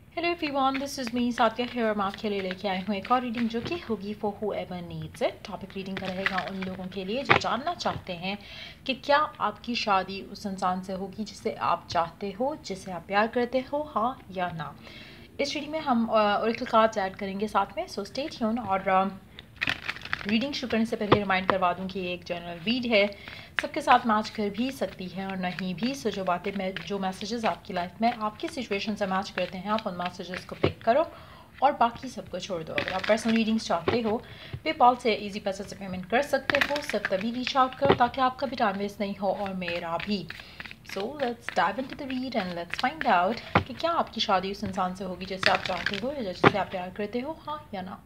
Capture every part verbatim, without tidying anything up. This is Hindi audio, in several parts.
Hello everyone, this is me Satya here. मैं आपके लिए लेके आई हूँ एक और रीडिंग जो कि होगी for whoever needs it. Topic reading का रहेगा उन लोगों के लिए जो जानना चाहते हैं कि क्या आपकी शादी उस इंसान से होगी जिसे आप चाहते हो, जिसे आप प्यार करते हो, हाँ या ना। इस रीडिंग में हम ओरेकल कार्ड्स ऐड करेंगे साथ में, सो स्टे ट्यून। और रीडिंग शुरू करने से पहले रिमाइंड करवा दूं कि ये एक जनरल रीड है, सबके साथ मैच कर भी सकती है और नहीं भी। सो जो बातें मैं जो मैसेजेस आपकी लाइफ में आपकी सिचुएशन से मैच करते हैं, आप उन मैसेजेस को पिक करो और बाकी सबको छोड़ दो। अगर आप पर्सनल रीडिंग्स चाहते हो, पेपॉल से इजी पैसे से पेमेंट कर सकते हो। सिर्फ तभी रीच आउट करो ताकि आपका भी टाइम वेस्ट नहीं हो और मेरा भी। So let's dive into the read and let's find out कि क्या आपकी शादी उस इंसान से होगी जिसे आप चाहते हो या जिसे आप प्यार करते हो, हाँ या ना।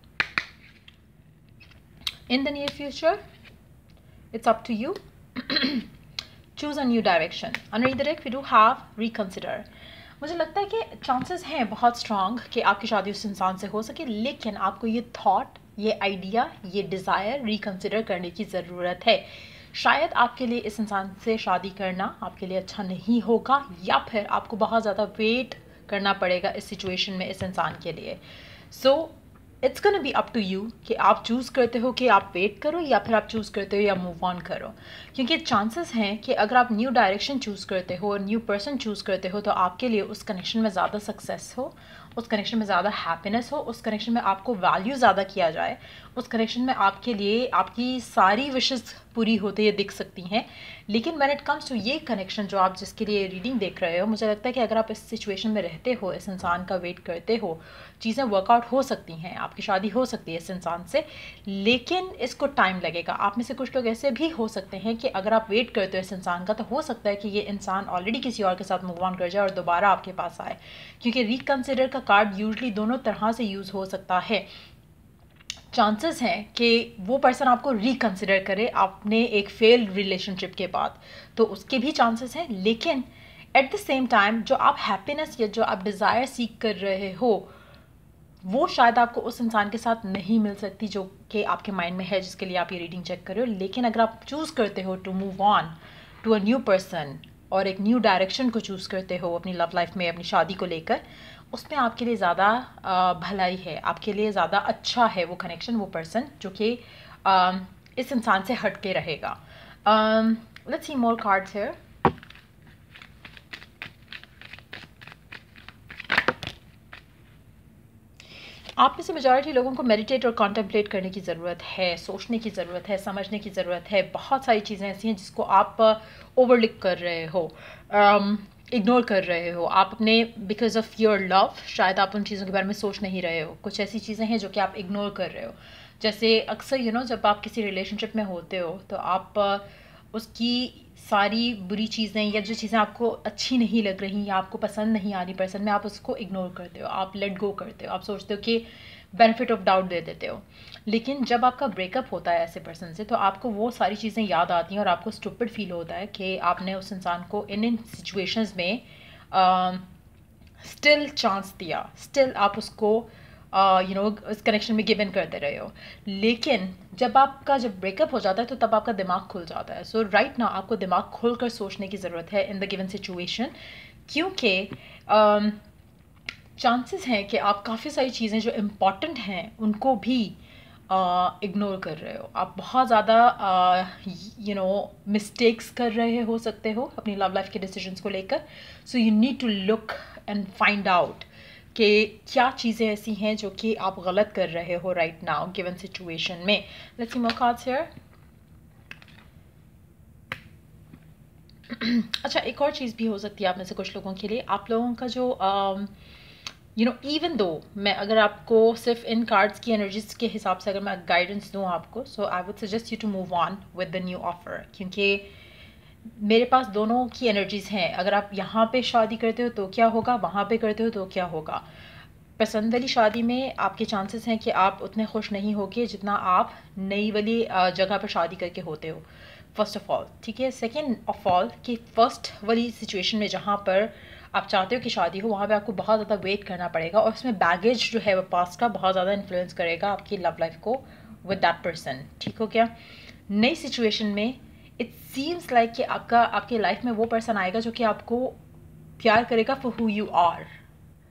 In the near future, it's up to you. Choose a new direction. Under redirect, we do have reconsider. मुझे लगता है कि चांसेस हैं बहुत स्ट्रांग कि आपकी शादी उस इंसान से हो सके, लेकिन आपको ये थॉट, ये आइडिया, ये डिज़ायर रिकंसिडर करने की ज़रूरत है। शायद आपके लिए इस इंसान से शादी करना आपके लिए अच्छा नहीं होगा, या फिर आपको बहुत ज़्यादा वेट करना पड़ेगा इस सिचुएशन में इस इंसान के लिए। So it's gonna be up to you कि आप चूज़ करते हो कि आप वेट करो या फिर आप चूज़ करते हो या मूव ऑन करो। क्योंकि चांसेस हैं कि अगर आप न्यू डायरेक्शन चूज़ करते हो और न्यू पर्सन चूज़ करते हो तो आपके लिए उस कनेक्शन में ज़्यादा सक्सेस हो, उस कनेक्शन में ज़्यादा हैप्पीनेस हो, उस कनेक्शन में आपको वैल्यू ज़्यादा किया जाए, उस कनेक्शन में आपके लिए आपकी सारी विशेस पूरी होते हुए दिख सकती हैं। लेकिन व्हेन इट कम्स टू ये कनेक्शन जो आप जिसके लिए रीडिंग देख रहे हो, मुझे लगता है कि अगर आप इस सिचुएशन में रहते हो, इस इंसान का वेट करते हो, चीज़ें वर्कआउट हो सकती हैं, आपकी शादी हो सकती है इस इंसान से, लेकिन इसको टाइम लगेगा। आप में से कुछ लोग ऐसे भी हो सकते हैं कि अगर आप वेट करते हो इस इंसान का, तो हो सकता है कि ये इंसान ऑलरेडी किसी और के साथ मूव ऑन कर जाए और दोबारा आपके पास आए। क्योंकि रिकंसिडर का कार्ड यूजली दोनों तरह से यूज़ हो सकता है। चांसेस हैं कि वो पर्सन आपको रिकंसिडर करे आपने एक फेल्ड रिलेशनशिप के बाद, तो उसके भी चांसेस हैं। लेकिन एट द सेम टाइम जो आप हैप्पीनेस या जो आप डिज़ायर सीख कर रहे हो, वो शायद आपको उस इंसान के साथ नहीं मिल सकती जो कि आपके माइंड में है, जिसके लिए आप ये रीडिंग चेक कर रहे हो। लेकिन अगर आप चूज़ करते हो to move on to a new person और एक न्यू डायरेक्शन को चूज़ करते हो अपनी लव लाइफ में, अपनी शादी को लेकर, उसमें आपके लिए ज़्यादा भलाई है, आपके लिए ज़्यादा अच्छा है वो कनेक्शन, वो पर्सन जो कि इस इंसान से हट के रहेगा। Let's see more cards here. आप में से मेजॉरिटी लोगों को मेडिटेट और कॉन्टेम्पलेट करने की ज़रूरत है, सोचने की ज़रूरत है, समझने की ज़रूरत है। बहुत सारी चीज़ें ऐसी हैं जिसको आप ओवरलुक कर रहे हो, इग्नोर um, कर रहे हो आप अपने, बिकॉज ऑफ योर लव शायद आप उन चीज़ों के बारे में सोच नहीं रहे हो। कुछ ऐसी चीज़ें हैं जो कि आप इग्नोर कर रहे हो। जैसे अक्सर यू नो जब आप किसी रिलेशनशिप में होते हो तो आप uh, उसकी सारी बुरी चीज़ें या जो चीज़ें आपको अच्छी नहीं लग रही या आपको पसंद नहीं आ रही पर्सन में, आप उसको इग्नोर करते हो, आप लेट गो करते हो, आप सोचते हो कि बेनिफिट ऑफ डाउट दे देते हो। लेकिन जब आपका ब्रेकअप होता है ऐसे पर्सन से, तो आपको वो सारी चीज़ें याद आती हैं और आपको स्टूपिड फील होता है कि आपने उस इंसान को इन इन सिचुएशंस में स्टिल चांस दिया, स्टिल आप उसको यू नो इस कनेक्शन में गिव इन करते रहे हो। लेकिन जब आपका जब ब्रेकअप हो जाता है तो तब आपका दिमाग खुल जाता है। सो राइट नाउ आपको दिमाग खोल कर सोचने की ज़रूरत है इन द गिवन सिचुएशन, क्योंकि चांसेस um, हैं कि आप काफ़ी सारी चीज़ें जो इम्पॉर्टेंट हैं उनको भी इग्नोर uh, कर रहे हो। आप बहुत ज़्यादा यू नो मिस्टेक्स कर रहे हो सकते हो अपनी लव लाइफ के डिसीजंस को लेकर। So you need to look and find out कि क्या चीज़ें ऐसी हैं जो कि आप गलत कर रहे हो राइट नाउ गिवन सिचुएशन में। Let's see more cards here. अच्छा, एक और चीज़ भी हो सकती है आप में से कुछ लोगों के लिए, आप लोगों का जो यू नो इवन दो मैं अगर आपको सिर्फ इन कार्ड्स की एनर्जीज के हिसाब से अगर मैं गाइडेंस दूँ आपको, so I would suggest you to move on with the new offer. क्योंकि मेरे पास दोनों की एनर्जीज़ हैं। अगर आप यहाँ पे शादी करते हो तो क्या होगा, वहाँ पे करते हो तो क्या होगा। पसंद वाली शादी में आपके चांसेस हैं कि आप उतने खुश नहीं होगे जितना आप नई वाली जगह पर शादी करके होते हो, फर्स्ट ऑफ ऑल, ठीक है। सेकेंड ऑफ ऑल कि फ़र्स्ट वाली सिचुएशन में जहाँ पर आप चाहते हो कि शादी हो, वहाँ पे आपको बहुत ज़्यादा वेट करना पड़ेगा और उसमें बैगेज जो है वो पास्ट का बहुत ज़्यादा इन्फ्लुएंस करेगा आपकी लव लाइफ को विद दैट पर्सन, ठीक हो क्या। नई सिचुएशन में इट सीम्स लाइक कि आपका आपके लाइफ में वो पर्सन आएगा जो कि आपको प्यार करेगा for who you are,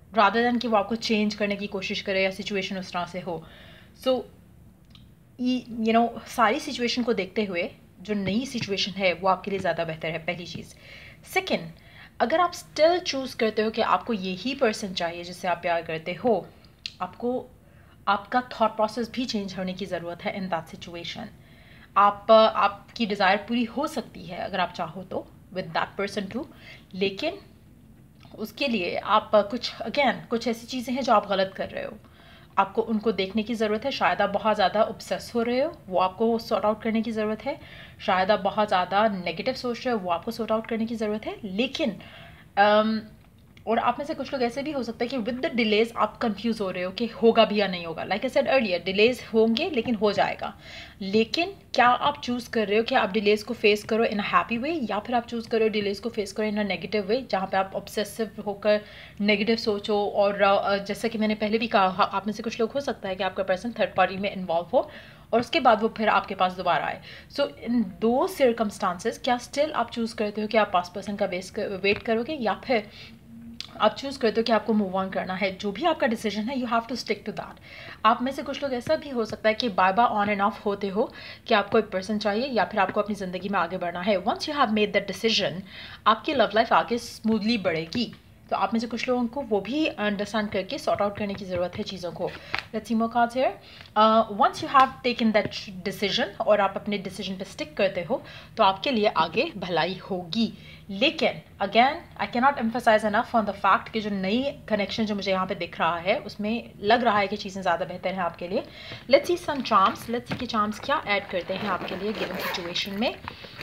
rather than कि वो आपको चेंज करने की कोशिश करे या सिचुएशन उस तरह से हो. सो यू नो सारी सिचुएशन को देखते हुए जो नई सिचुएशन है वो आपके लिए ज़्यादा बेहतर है, पहली चीज़. सेकेंड, अगर आप स्टिल चूज़ करते हो कि आपको यही पर्सन चाहिए जिससे आप प्यार करते हो, आपको आपका थॉट प्रोसेस भी चेंज होने की ज़रूरत है इन दैट सिचुएशन. आप आपकी डिज़ायर पूरी हो सकती है अगर आप चाहो तो विद दैट पर्सन टू, लेकिन उसके लिए आप कुछ अगेन कुछ ऐसी चीज़ें हैं जो आप गलत कर रहे हो. आपको उनको देखने की ज़रूरत है. शायद आप बहुत ज़्यादा ऑब्सेस हो रहे हो, वो आपको सॉर्ट आउट करने की ज़रूरत है. शायद आप बहुत ज़्यादा नेगेटिव सोच रहे हो, वो आपको सॉर्ट आउट करने की ज़रूरत है. लेकिन um, और आप में से कुछ लोग ऐसे भी हो सकता है कि विद द डिलेज आप कंफ्यूज हो रहे हो कि होगा भी या नहीं होगा. Like I said earlier, delays होंगे लेकिन हो जाएगा. लेकिन क्या आप चूज़ कर रहे हो कि आप डिलेज को फेस करो इन अ हैप्पी वे, या फिर आप चूज़ करो डिलेज को फेस करो इन अ नेगेटिव वे, जहाँ पे आप ऑब्सेसिव होकर नेगेटिव सोचो. और uh, जैसा कि मैंने पहले भी कहा, आप में से कुछ लोग हो सकता है कि आपका पर्सन थर्ड पार्टी में इन्वॉल्व हो और उसके बाद वो फिर आपके पास दोबारा आए. सो इन दो सर्कमस्टांसेस क्या स्टिल आप चूज़ करते हो कि आप पास पर्सन का वेट करोगे, या फिर आप चूज़ करते हो कि आपको मूव ऑन करना है. जो भी आपका डिसीजन है, you have to stick to that. आप में से कुछ लोग ऐसा भी हो सकता है कि बार बार ऑन एंड ऑफ होते हो कि आपको एक पर्सन चाहिए या फिर आपको अपनी ज़िंदगी में आगे बढ़ना है. Once you have made that decision, आपकी लव लाइफ आगे स्मूथली बढ़ेगी. तो आप में से कुछ लोगों को वो भी अंडरस्टैंड करके सॉर्ट आउट करने की ज़रूरत है चीज़ों को. Let's see more cards here. Once you have taken that decision और आप अपने डिसीजन पे स्टिक करते हो, तो आपके लिए आगे भलाई होगी. लेकिन again I can not emphasise enough on the fact कि जो नई कनेक्शन जो मुझे यहाँ पे दिख रहा है उसमें लग रहा है कि चीज़ें ज़्यादा बेहतर हैं आपके लिए. Let's see some charms. Let's see कि चार्म्स क्या ऐड करते हैं आपके लिए गिवन सिचुएशन में.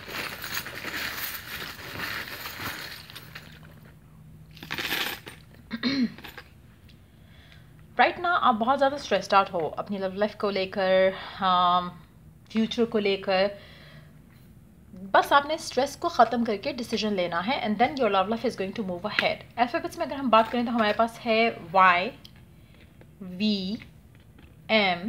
राइट ना आप बहुत ज़्यादा स्ट्रेस्ड आउट हो अपनी लव लाइफ को लेकर, फ्यूचर को लेकर. बस आपने स्ट्रेस को ख़त्म करके डिसीजन लेना है and then your love life is going to move ahead. Alphabets में अगर हम बात करें तो हमारे पास है Y, V, M,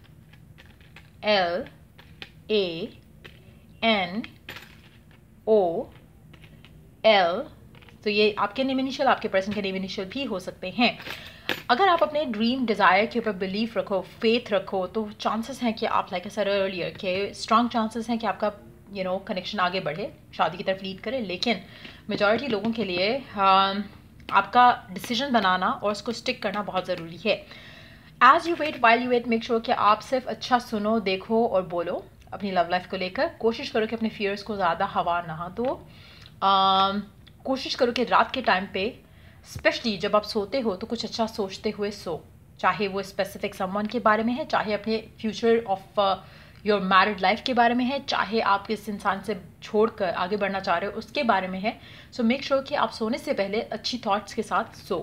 L, A, N, O, L. तो ये आपके नेम इनिशियल, आपके पर्सन के नेम इनिशियल भी हो सकते हैं. अगर आप अपने ड्रीम डिज़ायर के ऊपर बिलीफ रखो, फेथ रखो, तो चांसेस हैं कि आप लाइक आई सेड अर्लियर के स्ट्रॉन्ग चांसेस हैं कि आपका यू नो कनेक्शन आगे बढ़े, शादी की तरफ लीड करे. लेकिन मेजॉरिटी लोगों के लिए uh, आपका डिसीजन बनाना और उसको स्टिक करना बहुत ज़रूरी है. As you wait, while you wait, make sure कि आप सिर्फ अच्छा सुनो, देखो और बोलो अपनी लव लाइफ को लेकर. कोशिश करो कि अपने फियर्स को ज़्यादा हवा ना दो. uh, कोशिश करो कि रात के टाइम पे स्पेशली जब आप सोते हो तो कुछ अच्छा सोचते हुए सो. चाहे वो स्पेसिफिक समवन के बारे में है, चाहे अपने future of your married life के बारे में है, चाहे आप किस इंसान से छोड़कर आगे बढ़ना चाह रहे हो उसके बारे में है. सो मेक श्योर कि आप सोने से पहले अच्छी थॉट्स के साथ सो.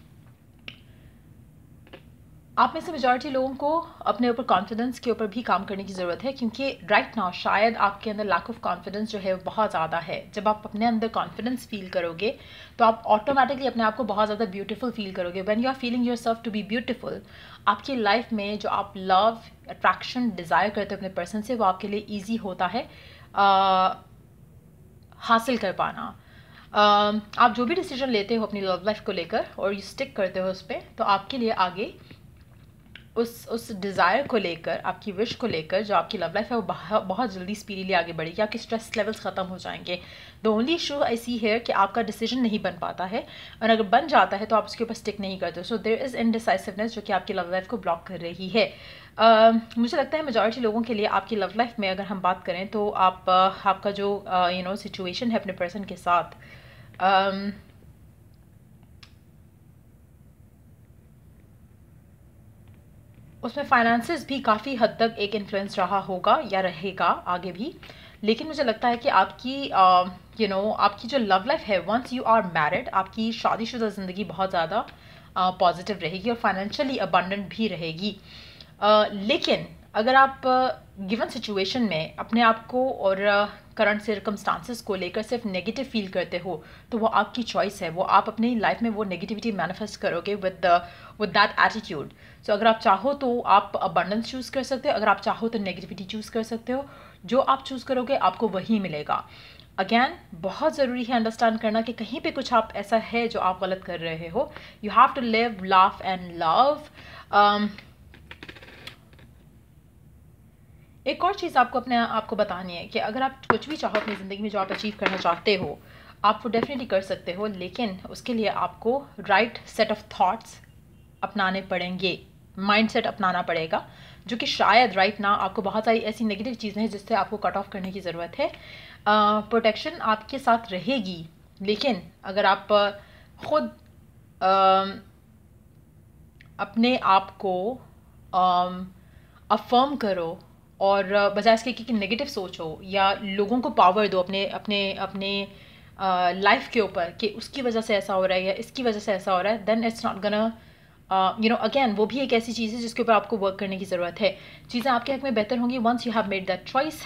आप में से मेजॉरिटी लोगों को अपने ऊपर कॉन्फिडेंस के ऊपर भी काम करने की ज़रूरत है, क्योंकि राइट नाउ शायद आपके अंदर लैक ऑफ कॉन्फिडेंस जो है वो बहुत ज़्यादा है. जब आप अपने अंदर कॉन्फिडेंस फील करोगे तो आप ऑटोमेटिकली अपने आप को बहुत ज़्यादा ब्यूटीफुल फील करोगे. When you are feeling your self to be beautiful, आपकी लाइफ में जो आप लव, अट्रैक्शन, डिज़ायर करते हो अपने पर्सन से, वो आपके लिए ईजी होता है आ, हासिल कर पाना. Uh, आप जो भी डिसीजन लेते हो अपनी लव लाइफ को लेकर और यू स्टिक करते हो उस पर, तो आपके लिए आगे उस उस डिज़ायर को लेकर, आपकी विश को लेकर जो आपकी लव लाइफ है वो बहुत बहुत जल्दी स्पीडीली आगे बढ़ेगी. आपके स्ट्रेस लेवल्स ख़त्म हो जाएंगे. The only issue I see है कि आपका डिसीजन नहीं बन पाता है, और अगर बन जाता है तो आप उसके ऊपर स्टिक नहीं करते. सो देयर इज़ इनडिसाइसिवनेस जो कि आपकी लव लाइफ को ब्लॉक कर रही है. uh, मुझे लगता है मेजॉरिटी लोगों के लिए आपकी लव लाइफ में अगर हम बात करें तो आप uh, आपका जो यू नो सिचुएशन है अपने पर्सन के साथ, um, उसमें फाइनेंसेस भी काफ़ी हद तक एक इन्फ्लुएंस रहा होगा या रहेगा आगे भी. लेकिन मुझे लगता है कि आपकी यू नो आपकी जो लव लाइफ है, वंस यू आर मैरिड, आपकी शादीशुदा ज़िंदगी बहुत ज़्यादा पॉजिटिव रहेगी और फाइनेंशियली अबंडेंट भी रहेगी. uh, लेकिन अगर आप गिवन uh, सिचुएशन में अपने आप को और करंट सर्कमस्टांसेस को लेकर सिर्फ नेगेटिव फील करते हो, तो वो आपकी चॉइस है. वो आप अपनी लाइफ में वो नेगेटिविटी मैनिफेस्ट करोगे with with that attitude. So अगर आप चाहो तो आप अबंडेंस चूज़ कर सकते हो, अगर आप चाहो तो नेगेटिविटी चूज़ कर सकते हो. जो आप चूज़ करोगे आपको वही मिलेगा. अगेन बहुत ज़रूरी है अंडरस्टैंड करना कि कहीं पे कुछ आप ऐसा है जो आप गलत कर रहे हो. You have to live, laugh and love. एक और चीज़ आपको अपने आपको बतानी है कि अगर आप कुछ भी चाहो अपनी ज़िंदगी में, जो आप अचीव करना चाहते हो, आप वो डेफिनेटली कर सकते हो, लेकिन उसके लिए आपको राइट सेट ऑफ थॉट्स अपनाने पड़ेंगे, माइंडसेट अपनाना पड़ेगा, जो कि शायद राइट ना आपको बहुत सारी ऐसी नेगेटिव चीज़ें हैं जिससे आपको कट ऑफ करने की ज़रूरत है. प्रोटेक्शन uh, आपके साथ रहेगी, लेकिन अगर आप ख़ुद uh, अपने आप को अफर्म uh, करो और बजाय इसके कि नेगेटिव सोचो या लोगों को पावर दो अपने अपने अपने लाइफ uh, के ऊपर कि उसकी वजह से ऐसा हो रहा है या इसकी वजह से ऐसा हो रहा है, then it's not gonna you know again वो भी एक ऐसी चीज़ है जिसके ऊपर आपको वर्क करने की ज़रूरत है. चीज़ें आपके हक में बेहतर होंगी once you have made that choice.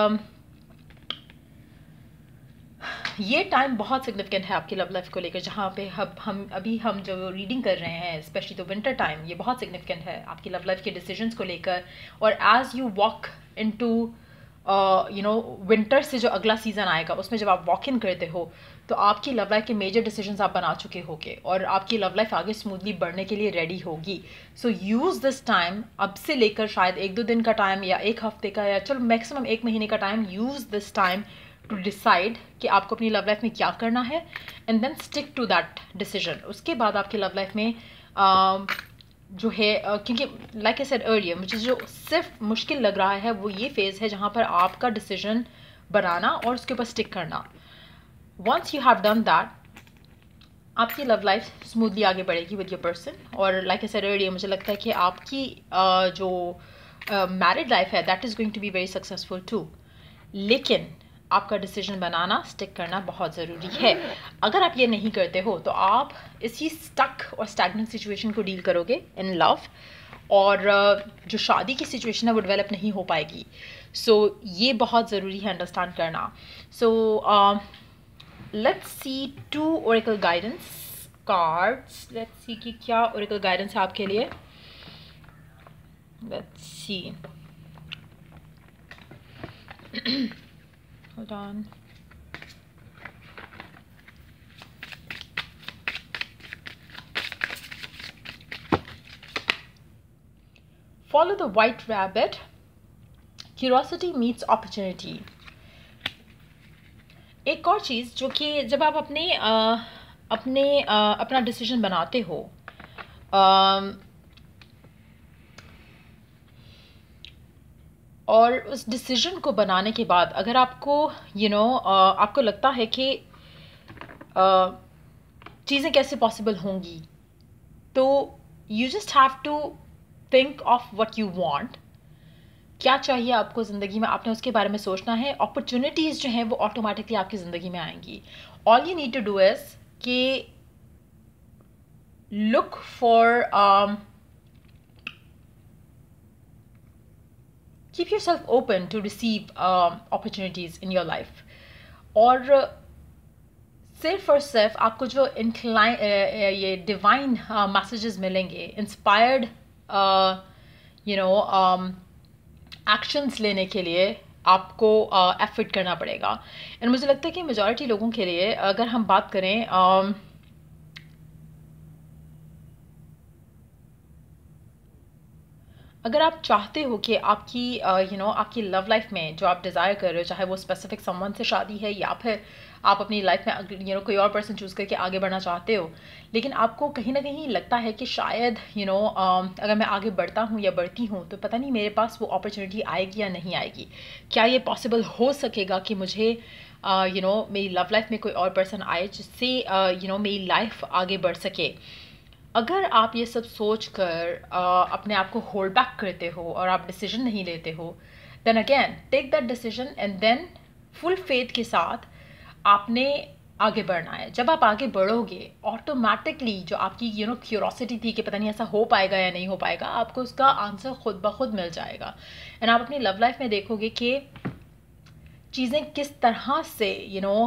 ये टाइम बहुत सिग्निफिकेंट है आपकी लव लाइफ को लेकर, जहाँ पे हम हम अभी हम जो रीडिंग कर रहे हैं, स्पेशली तो विंटर टाइम, ये बहुत सिग्निफिकेंट है आपकी लव लाइफ के डिसीजंस को लेकर. और as you walk into you know winter से जो अगला सीज़न आएगा, उसमें जब आप वॉक इन करते हो तो आपकी लव लाइफ के मेजर डिसीजंस आप बना चुके होगे और आपकी लव लाइफ आगे स्मूथली बढ़ने के लिए रेडी होगी. सो यूज़ दिस टाइम, अब से लेकर शायद एक दो दिन का टाइम या एक हफ्ते का या चलो मैक्सिमम एक महीने का time, use this time to decide कि आपको अपनी लव लाइफ में क्या करना है and then stick to that decision. उसके बाद आपकी लव लाइफ में uh, जो है uh, क्योंकि लाइक आई सेड अर्लियर, मुझे जो सिर्फ मुश्किल लग रहा है वो ये फेज़ है जहाँ पर आपका डिसीजन बनाना और उसके ऊपर स्टिक करना. Once you have done that, आपकी लव लाइफ स्मूथली आगे बढ़ेगी विद योर पर्सन. और लाइक आई सेड अर्लियर, मुझे लगता है कि आपकी uh, जो मैरिड uh, लाइफ है that is going to be very successful too. लेकिन आपका डिसीजन बनाना, स्टिक करना बहुत ज़रूरी है. अगर आप ये नहीं करते हो तो आप इसी स्टक और स्टैग्नेंट सिचुएशन को डील करोगे इन लव, और जो शादी की सिचुएशन है वो डेवलप नहीं हो पाएगी. सो so, ये बहुत ज़रूरी है अंडरस्टैंड करना. So let's see two oracle guidance cards. Let's see कि क्या ओरेकल गाइडेंस है आपके लिए. Let's see. Hold on. Follow the white rabbit. Curiosity meets opportunity. एक और चीज़ जो कि जब आप अपने आ, अपने आ, अपना डिसीजन बनाते हो, आ, और उस डिसीजन को बनाने के बाद अगर आपको you you know know, uh, आपको लगता है कि uh, चीज़ें कैसे पॉसिबल होंगी, तो you just have to think of what you want. क्या चाहिए आपको ज़िंदगी में, आपने उसके बारे में सोचना है. अपॉर्चुनिटीज़ जो हैं वो ऑटोमेटिकली आपकी ज़िंदगी में आएंगी. All you need to do is कि look for keep yourself open to receive um, opportunities in your life. और सिर्फ और सिर्फ आपको जो incline ये डिवाइन मैसेजेस मिलेंगे, इंस्पायर्ड यू नो एक्शंस लेने के लिए आपको एफर्ट uh, करना पड़ेगा. एंड मुझे लगता है कि मेजॉरिटी लोगों के लिए, अगर हम बात करें um, अगर आप चाहते हो कि आपकी यू नो आपकी लव लाइफ में जो आप डिज़ायर कर रहे हो, चाहे वो स्पेसिफिक समवन से शादी है या फिर आप अपनी लाइफ में यू नो कोई और पर्सन चूज़ करके आगे बढ़ना चाहते हो, लेकिन आपको कहीं ना कहीं लगता है कि शायद यू नो अगर मैं आगे बढ़ता हूँ या बढ़ती हूँ तो पता नहीं मेरे पास वो अपॉर्चुनिटी आएगी या नहीं आएगी. क्या ये पॉसिबल हो सकेगा कि मुझे यू नो मेरी लव लाइफ में कोई और पर्सन आए जिससे यू नो मेरी लाइफ आगे बढ़ सके. अगर आप ये सब सोच कर uh, अपने आप को होल्ड बैक करते हो और आप डिसीजन नहीं लेते हो, then again take that decision and then full faith के साथ आपने आगे बढ़ना है. जब आप आगे बढ़ोगे ऑटोमेटिकली जो आपकी यू नो क्यूरोसिटी थी कि पता नहीं ऐसा हो पाएगा या नहीं हो पाएगा, आपको उसका आंसर खुद ब खुद मिल जाएगा. एंड आप अपनी लव लाइफ में देखोगे कि चीज़ें किस तरह से यू नो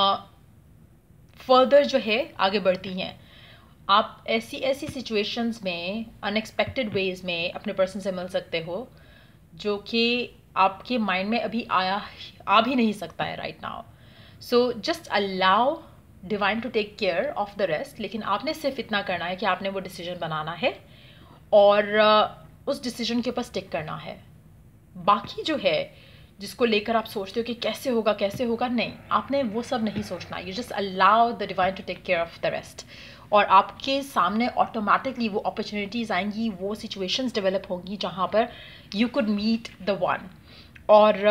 फर्दर जो है आगे बढ़ती हैं. आप ऐसी ऐसी सिचुएशंस में अनएक्सपेक्टेड वेज में अपने पर्सन से मिल सकते हो जो कि आपके माइंड में अभी आया आ भी नहीं सकता है right now. So just allow divine to take care of the rest, लेकिन आपने सिर्फ इतना करना है कि आपने वो डिसीजन बनाना है और uh, उस डिसीजन के ऊपर स्टिक करना है। बाकी जो है जिसको लेकर आप सोचते हो कि कैसे होगा कैसे होगा, नहीं, आपने वो सब नहीं सोचना। You just allow the divine to take care of the rest, और आपके सामने ऑटोमेटिकली वो अपॉर्चुनिटीज़ आएंगी, वो सिचुएशंस डेवलप होंगी जहाँ पर you could meet the one. और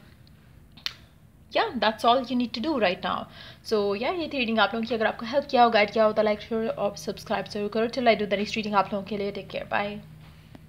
yeah that's all you need to do right now. So yeah ये थी रीडिंग आप लोगों की। अगर आपको हेल्प किया हो, गाइड किया हो, तो लाइक शेयर और सब्सक्राइब जरूर करो। Till I do the next reading आप लोगों के लिए। Take care, bye.